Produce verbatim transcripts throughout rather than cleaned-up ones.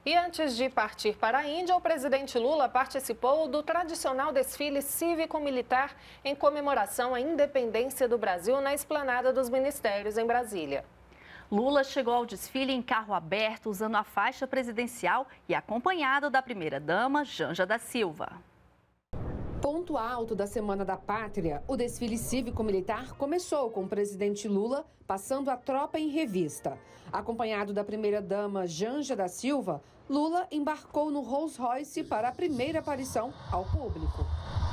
E antes de partir para a Índia, o presidente Lula participou do tradicional desfile cívico-militar em comemoração à independência do Brasil na Esplanada dos Ministérios, em Brasília. Lula chegou ao desfile em carro aberto, usando a faixa presidencial e acompanhado da primeira-dama, Janja da Silva. Ponto alto da Semana da Pátria, o desfile cívico-militar começou com o presidente Lula passando a tropa em revista. Acompanhado da primeira-dama Janja da Silva, Lula embarcou no Rolls-Royce para a primeira aparição ao público.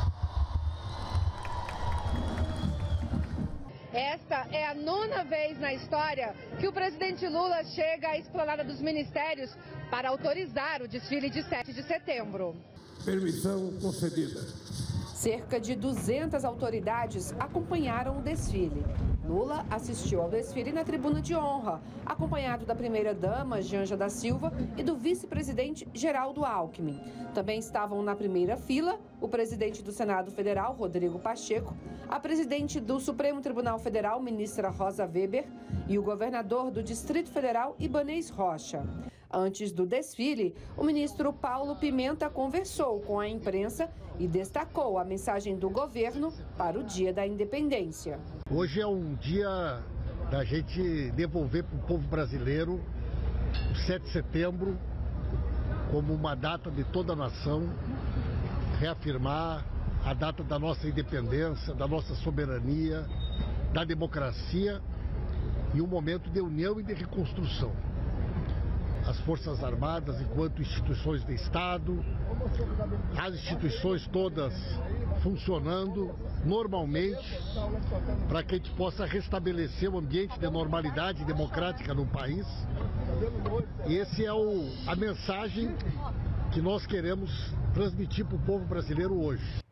Esta é a nona vez na história que o presidente Lula chega à Esplanada dos Ministérios para autorizar o desfile de sete de setembro. Permissão concedida. Cerca de duzentas autoridades acompanharam o desfile. Lula assistiu ao desfile na tribuna de honra, acompanhado da primeira-dama, Janja da Silva, e do vice-presidente Geraldo Alckmin. Também estavam na primeira fila o presidente do Senado Federal, Rodrigo Pacheco, a presidente do Supremo Tribunal Federal, ministra Rosa Weber, e o governador do Distrito Federal, Ibanez Rocha. Antes do desfile, o ministro Paulo Pimenta conversou com a imprensa e destacou a mensagem do governo para o Dia da Independência. Hoje é um dia da gente devolver para o povo brasileiro o sete de setembro como uma data de toda a nação, reafirmar a data da nossa independência, da nossa soberania, da democracia e um momento de união e de reconstrução. As Forças Armadas, enquanto instituições de Estado, as instituições todas funcionando normalmente para que a gente possa restabelecer o ambiente de normalidade democrática no país. E essa é o, a mensagem que nós queremos transmitir para o povo brasileiro hoje.